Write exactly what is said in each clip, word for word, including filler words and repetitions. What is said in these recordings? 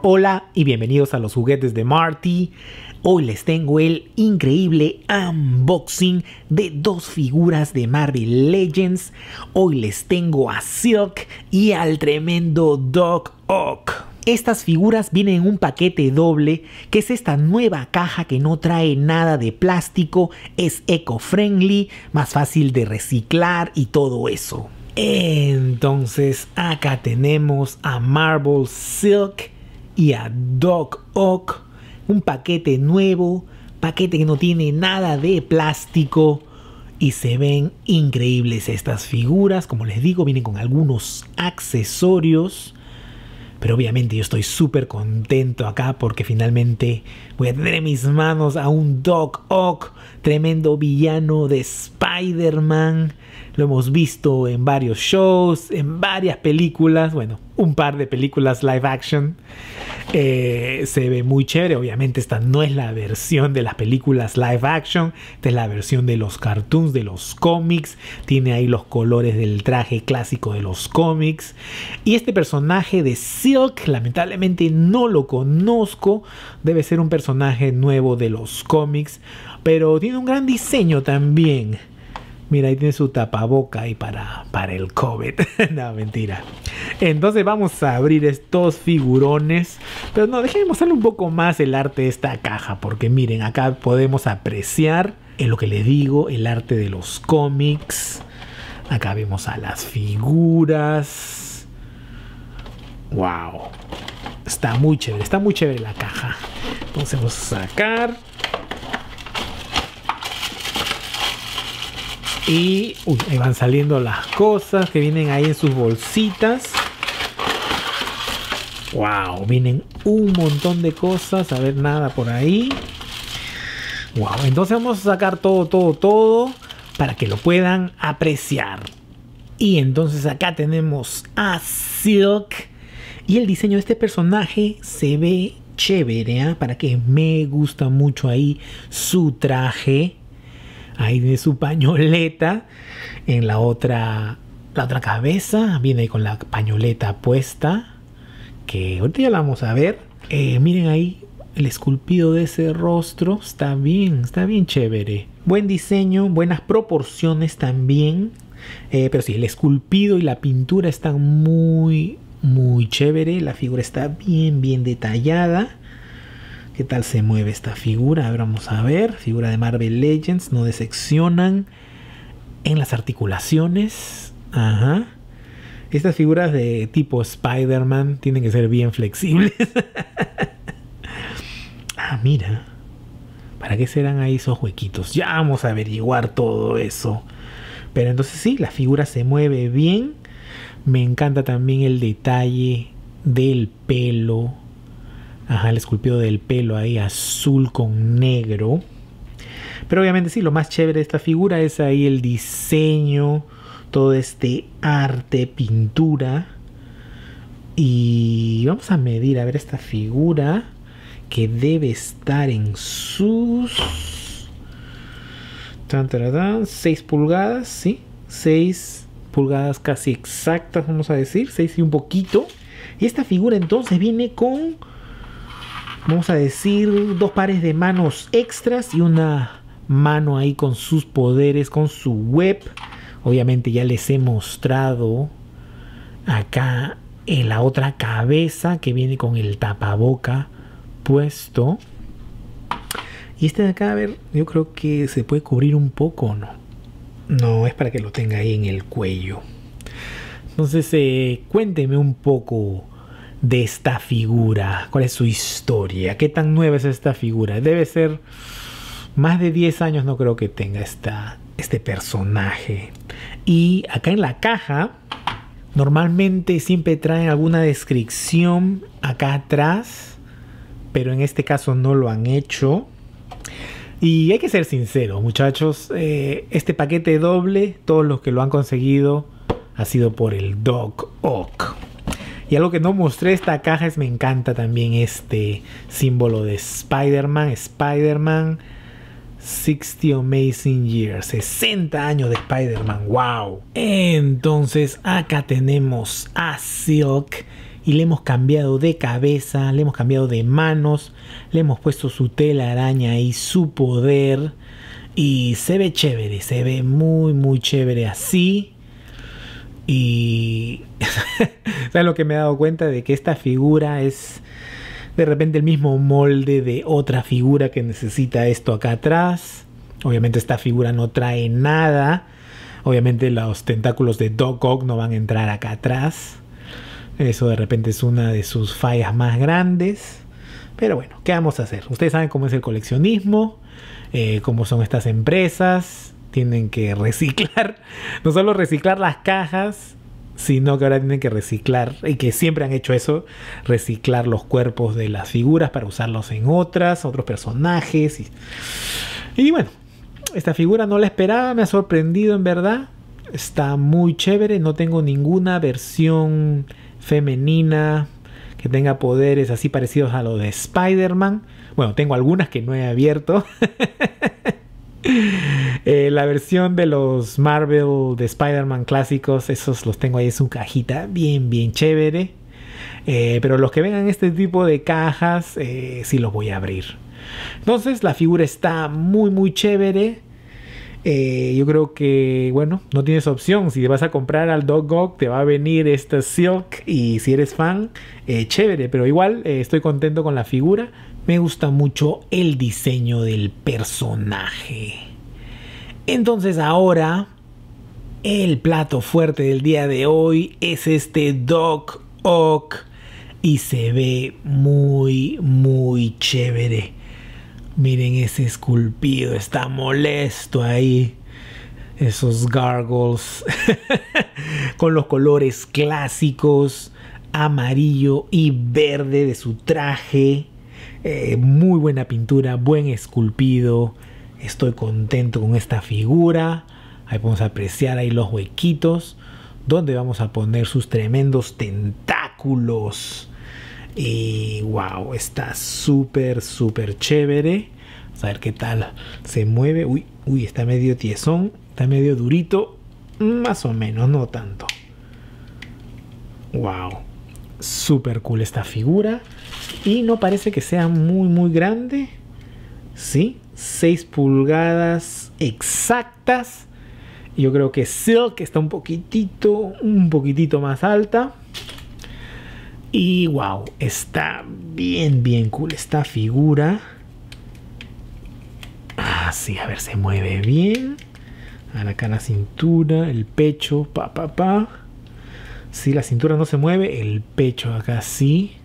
Hola y bienvenidos a los juguetes de Marty. Hoy les tengo el increíble unboxing de dos figuras de Marvel Legends. Hoy les tengo a Silk y al tremendo Doc Ock. Estas figuras vienen en un paquete doble, que es esta nueva caja que no trae nada de plástico, es eco-friendly, más fácil de reciclar y todo eso. Entonces acá tenemos a Marvel Silk y a Doc Ock, un paquete nuevo, paquete que no tiene nada de plástico y se ven increíbles estas figuras. Como les digo, vienen con algunos accesorios, pero obviamente yo estoy súper contento acá porque finalmente voy a tener en mis manos a un Doc Ock, tremendo villano de Spider-Man. Lo hemos visto en varios shows, en varias películas, bueno, un par de películas live action. Eh, se ve muy chévere. Obviamente esta no es la versión de las películas live action, esta es la versión de los cartoons, de los cómics. Tiene ahí los colores del traje clásico de los cómics. Y este personaje de Silk, lamentablemente no lo conozco. Debe ser un personaje nuevo de los cómics, pero tiene un gran diseño también. Mira, ahí tiene su tapaboca ahí para, para el COVID. No, mentira. Entonces vamos a abrir estos figurones. Pero no, déjenme mostrarle un poco más el arte de esta caja. Porque miren, acá podemos apreciar, en lo que les digo, el arte de los cómics. Acá vemos a las figuras. Wow. Está muy chévere, está muy chévere la caja. Entonces vamos a sacar. Y uy, ahí van saliendo las cosas que vienen ahí en sus bolsitas. Wow, vienen un montón de cosas. A ver, nada por ahí. Wow, entonces vamos a sacar todo, todo, todo para que lo puedan apreciar. Y entonces acá tenemos a Silk. Y el diseño de este personaje se ve chévere, ¿eh? Para que me gusta mucho ahí su traje. Ahí tiene su pañoleta. En la otra, la otra cabeza viene con la pañoleta puesta, que ahorita ya la vamos a ver. Eh, miren ahí el esculpido de ese rostro. Está bien, está bien chévere. Buen diseño, buenas proporciones también. Eh, pero sí, el esculpido y la pintura están muy, muy chévere. La figura está bien, bien detallada. ¿Qué tal se mueve esta figura? A ver, vamos a ver. Figura de Marvel Legends. No decepcionan en las articulaciones. Ajá. Estas figuras de tipo Spider-Man tienen que ser bien flexibles. Ah, mira. ¿Para qué serán ahí esos huequitos? Ya vamos a averiguar todo eso. Pero entonces sí, la figura se mueve bien. Me encanta también el detalle del pelo. Ajá, el esculpido del pelo ahí azul con negro. Pero obviamente sí, lo más chévere de esta figura es ahí el diseño, todo este arte, pintura. Y vamos a medir, a ver, esta figura que debe estar en sus tan, tan, tan, seis pulgadas, sí, seis pulgadas casi exactas, vamos a decir, seis y un poquito. Y esta figura entonces viene con, vamos a decir, dos pares de manos extras y una mano ahí con sus poderes, con su web. Obviamente ya les he mostrado acá en la otra cabeza que viene con el tapaboca puesto. Y este de acá, a ver, yo creo que se puede cubrir un poco, ¿o no? No, es para que lo tenga ahí en el cuello. Entonces, eh, cuénteme un poco de esta figura. ¿Cuál es su historia? ¿Qué tan nueva es esta figura? Debe ser más de diez años, no creo que tenga esta, este personaje. Y acá en la caja normalmente siempre traen alguna descripción acá atrás, pero en este caso no lo han hecho. Y hay que ser sincero, muchachos, eh, este paquete doble, todos los que lo han conseguido ha sido por el Doc Ock. Y algo que no mostré esta caja es, me encanta también este símbolo de Spider-Man. Spider-Man sesenta Amazing Years, sesenta años de Spider-Man, wow. Entonces acá tenemos a Silk, y le hemos cambiado de cabeza, le hemos cambiado de manos, le hemos puesto su telaraña y su poder y se ve chévere, se ve muy muy chévere así. Y ¿sabes lo que me he dado cuenta? De que esta figura es de repente el mismo molde de otra figura que necesita esto acá atrás. Obviamente esta figura no trae nada. Obviamente los tentáculos de Doc Ock no van a entrar acá atrás. Eso de repente es una de sus fallas más grandes. Pero bueno, ¿qué vamos a hacer? Ustedes saben cómo es el coleccionismo, eh, cómo son estas empresas. Tienen que reciclar, no solo reciclar las cajas, sino que ahora tienen que reciclar, y que siempre han hecho eso, reciclar los cuerpos de las figuras para usarlos en otras, otros personajes. Y, y bueno, esta figura no la esperaba, me ha sorprendido en verdad. Está muy chévere, no tengo ninguna versión femenina que tenga poderes así parecidos a los de Spider-Man. Bueno, tengo algunas que no he abierto. Eh, la versión de los Marvel de Spider-Man clásicos, esos los tengo ahí en su cajita, bien, bien chévere. Eh, pero los que vengan en este tipo de cajas, eh, sí los voy a abrir. Entonces, la figura está muy, muy chévere. Eh, yo creo que, bueno, no tienes opción. Si vas a comprar al Doc Ock, te va a venir esta Silk. Y si eres fan, eh, chévere. Pero igual, eh, estoy contento con la figura. Me gusta mucho el diseño del personaje. Entonces ahora, el plato fuerte del día de hoy es este Doc Ock. Y se ve muy, muy chévere. Miren ese esculpido, está molesto ahí. Esos gargles. Con los colores clásicos, amarillo y verde de su traje. Eh, muy buena pintura, buen esculpido. Estoy contento con esta figura. Ahí podemos apreciar ahí los huequitos donde vamos a poner sus tremendos tentáculos. Y wow, está súper súper chévere. Vamos a ver qué tal se mueve. Uy, uy, está medio tiesón, está medio durito, más o menos, no tanto. Wow, súper cool esta figura. Y no parece que sea muy muy grande. Sí, seis pulgadas exactas. Yo creo que Silk está un poquitito, un poquitito más alta. Y wow, está bien bien cool esta figura. Ah, sí, a ver, se mueve bien. Ahora acá la cintura, el pecho, pa pa pa. Sí, la cintura no se mueve, el pecho acá sí.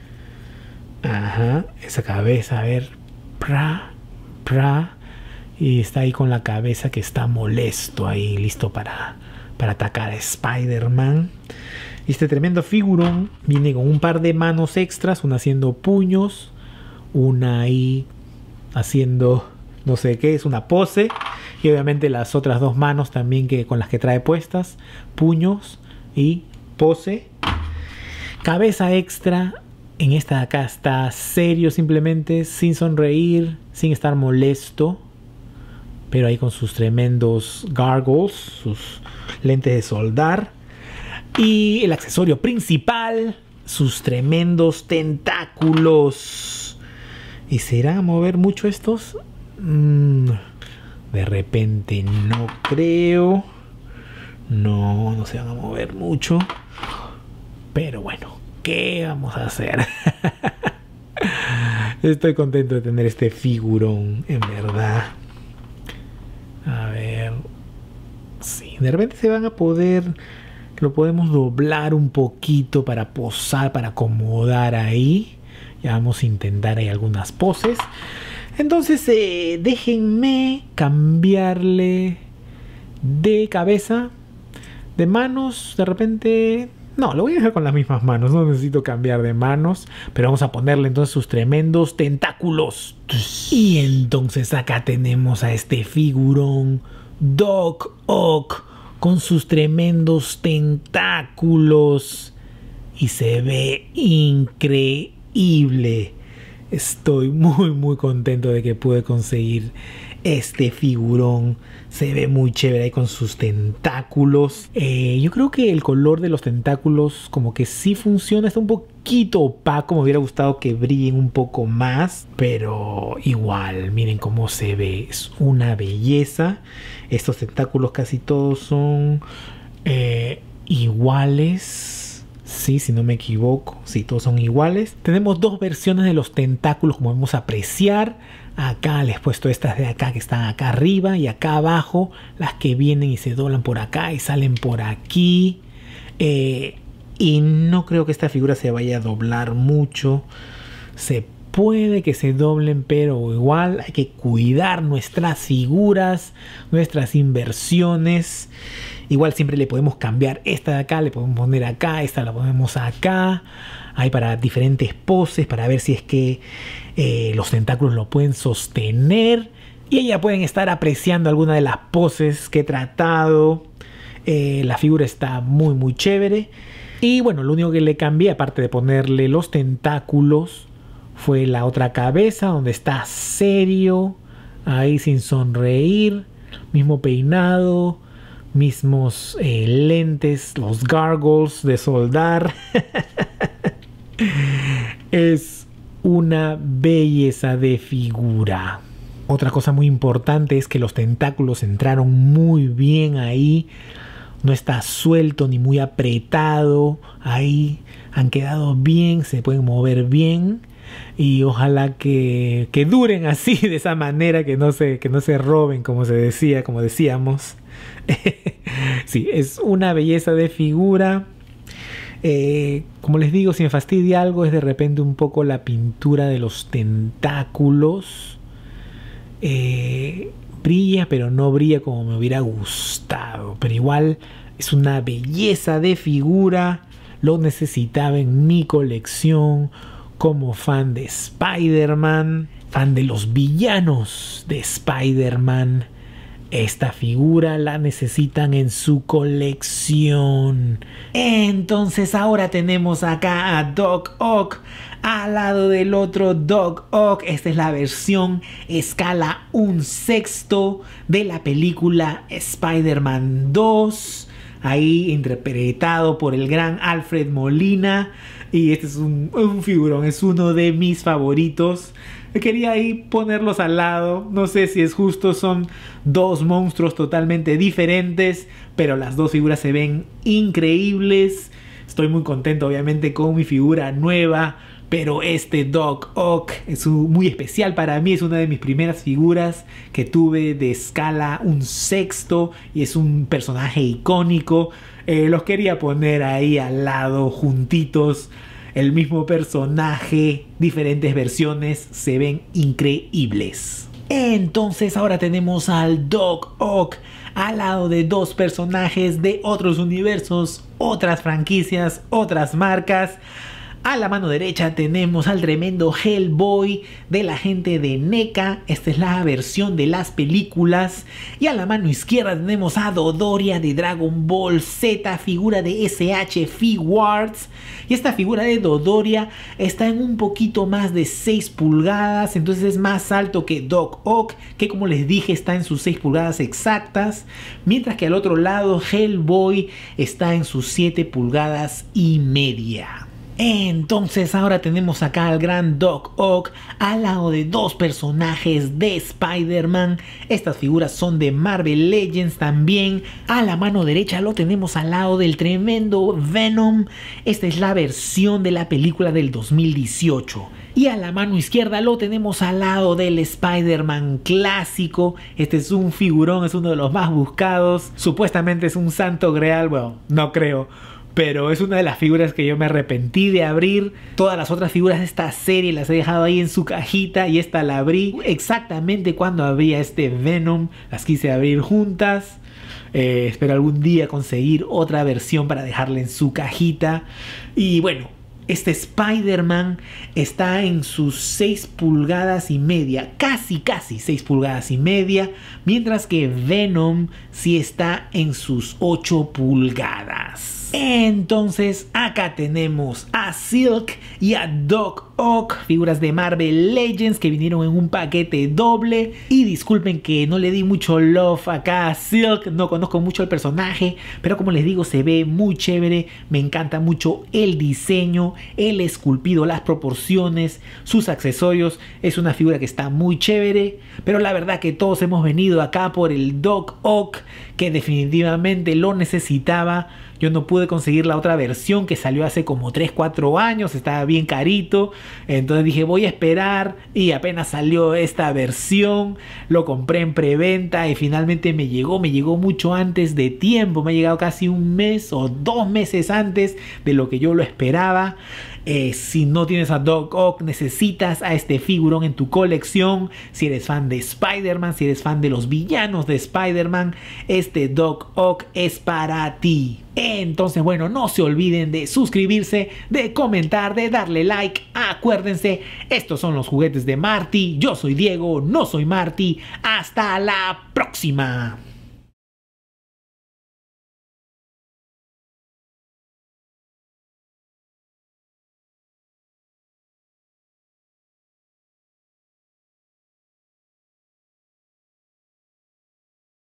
Ajá, esa cabeza, a ver, pra, pra. Y está ahí con la cabeza que está molesto ahí, listo para, para atacar a Spider-Man. Y este tremendo figurón viene con un par de manos extras, una haciendo puños, una ahí haciendo no sé qué, es una pose. Y obviamente las otras dos manos también que, con las que trae puestas, puños y pose. Cabeza extra. En esta de acá está serio simplemente, sin sonreír, sin estar molesto. Pero ahí con sus tremendos gargles, sus lentes de soldar. Y el accesorio principal, sus tremendos tentáculos. ¿Y se irán a mover mucho estos? Mm, de repente no creo. No, no se van a mover mucho. Pero bueno, ¿qué vamos a hacer? Estoy contento de tener este figurón, en verdad. A ver. Sí, de repente se van a poder... Lo podemos doblar un poquito para posar, para acomodar ahí. Ya vamos a intentar ahí algunas poses. Entonces, eh, déjenme cambiarle de cabeza, de manos, de repente... No, lo voy a dejar con las mismas manos, no necesito cambiar de manos. Pero vamos a ponerle entonces sus tremendos tentáculos. Y entonces acá tenemos a este figurón Doc Ock con sus tremendos tentáculos. Y se ve increíble. Estoy muy muy contento de que pude conseguir Este figurón se ve muy chévere ahí con sus tentáculos. Eh, yo creo que el color de los tentáculos como que sí funciona. Está un poquito opaco. Me hubiera gustado que brillen un poco más. Pero igual, miren cómo se ve. Es una belleza. Estos tentáculos casi todos son eh, iguales. Sí, si no me equivoco. Sí, todos son iguales. Tenemos dos versiones de los tentáculos como vamos a apreciar. Acá les he puesto estas de acá que están acá arriba y acá abajo, las que vienen y se doblan por acá y salen por aquí. Eh, y no creo que esta figura se vaya a doblar mucho. Se puede que se doblen, pero igual hay que cuidar nuestras figuras, nuestras inversiones. Igual siempre le podemos cambiar esta de acá, le podemos poner acá, esta la ponemos acá. Hay para diferentes poses, para ver si es que eh, los tentáculos lo pueden sostener. Y ya pueden estar apreciando alguna de las poses que he tratado. Eh, la figura está muy muy chévere. Y bueno, lo único que le cambié, aparte de ponerle los tentáculos, fue la otra cabeza, donde está serio, ahí sin sonreír, mismo peinado, mismos eh, lentes, los gargles de soldar. Es una belleza de figura. Otra cosa muy importante es que los tentáculos entraron muy bien ahí. No está suelto ni muy apretado. Ahí han quedado bien, se pueden mover bien. Y ojalá que, que duren así, de esa manera, que no se, que no se roben, como se decía, como decíamos. Sí, es una belleza de figura. Eh, como les digo, si me fastidia algo es de repente un poco la pintura de los tentáculos. Eh, brilla, pero no brilla como me hubiera gustado. Pero igual es una belleza de figura. Lo necesitaba en mi colección como fan de Spider-Man, fan de los villanos de Spider-Man. Esta figura la necesitan en su colección. Entonces ahora tenemos acá a Doc Ock al lado del otro Doc Ock. Esta es la versión escala un sexto de la película Spider-Man dos. Ahí interpretado por el gran Alfred Molina. Y este es un, un figurón, es uno de mis favoritos. Quería ahí ponerlos al lado. No sé si es justo, son dos monstruos totalmente diferentes, pero las dos figuras se ven increíbles. Estoy muy contento obviamente con mi figura nueva, pero este Doc Ock es un, muy especial para mí. Es una de mis primeras figuras que tuve de escala un sexto y es un personaje icónico. Eh, los quería poner ahí al lado juntitos. El mismo personaje, diferentes versiones, se ven increíbles. Entonces ahora tenemos al Doc Ock al lado de dos personajes de otros universos, otras franquicias, otras marcas. A la mano derecha tenemos al tremendo Hellboy de la gente de NECA. Esta es la versión de las películas. Y a la mano izquierda tenemos a Dodoria de Dragon Ball Z, figura de S H Figuarts. Y esta figura de Dodoria está en un poquito más de seis pulgadas. Entonces es más alto que Doc Ock, que como les dije está en sus seis pulgadas exactas. Mientras que al otro lado Hellboy está en sus siete pulgadas y media. Entonces ahora tenemos acá al gran Doc Ock al lado de dos personajes de Spider-Man. Estas figuras son de Marvel Legends también. A la mano derecha lo tenemos al lado del tremendo Venom. Esta es la versión de la película del dos mil dieciocho. Y a la mano izquierda lo tenemos al lado del Spider-Man clásico. Este es un figurón, es uno de los más buscados. Supuestamente es un santo grial, bueno, no creo. Pero es una de las figuras que yo me arrepentí de abrir. Todas las otras figuras de esta serie las he dejado ahí en su cajita. Y esta la abrí exactamente cuando abría este Venom. Las quise abrir juntas. Eh, espero algún día conseguir otra versión para dejarla en su cajita. Y bueno, este Spider-Man está en sus seis pulgadas y media. Casi, casi seis pulgadas y media. Mientras que Venom sí está en sus ocho pulgadas. Entonces acá tenemos a Silk y a Doc Ock, figuras de Marvel Legends que vinieron en un paquete doble. Y disculpen que no le di mucho love acá a Silk, no conozco mucho el personaje, pero como les digo, se ve muy chévere. Me encanta mucho el diseño, el esculpido, las proporciones, sus accesorios. Es una figura que está muy chévere, pero la verdad que todos hemos venido acá por el Doc Ock, que definitivamente lo necesitaba. Yo no pude conseguir la otra versión que salió hace como tres cuatro años, estaba bien carito. Entonces dije, voy a esperar, y apenas salió esta versión, lo compré en preventa y finalmente me llegó, me llegó mucho antes de tiempo, me ha llegado casi un mes o dos meses antes de lo que yo lo esperaba. Eh, si no tienes a Doc Ock, necesitas a este figurón en tu colección. Si eres fan de Spider-Man, si eres fan de los villanos de Spider-Man, este Doc Ock es para ti. Entonces, bueno, no se olviden de suscribirse, de comentar, de darle like. Acuérdense, estos son los juguetes de Marty. Yo soy Diego, no soy Marty. Hasta la próxima.